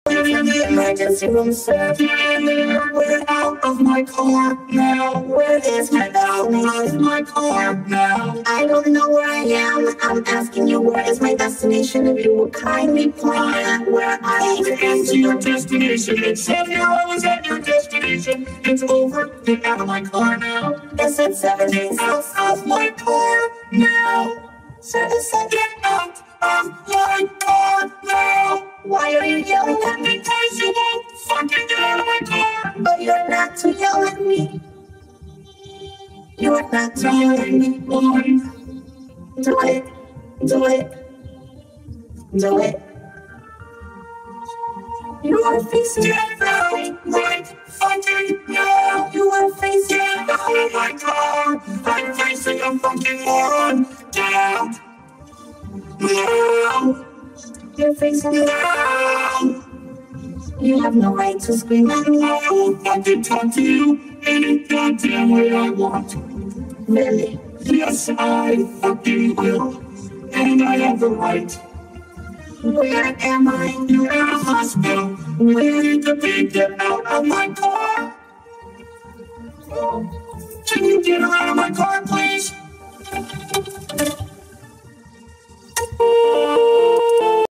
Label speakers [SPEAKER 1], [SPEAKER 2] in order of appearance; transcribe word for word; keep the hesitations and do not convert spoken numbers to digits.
[SPEAKER 1] In the emergency room, sir. We're out of my car now. Where is my now? Where's my car now? I don't know where I am. I'm asking you, where is my destination? If you would kindly point out where I am. Into your destination. It said here I was at your destination. It's over. Get out of my car now. It said seventeen out of my car now. Sir, it said get out of my car now. Why are you yelling at me? Because you won't fucking get out of my car. But you're not to yell at me. You're not to yell at me, boy. Do it. Do it. Do it. You are facing out right fucking now. You are facing out of my car. I'm facing a fucking moron. Get out. Now. You're facing it now. You have no right to scream at me. I can talk to you any goddamn way I want. Really? Yes, I fucking will. And I have the right. Where am I? You're in a hospital. Where did the big get out of my car? Can you get her out of my car, please?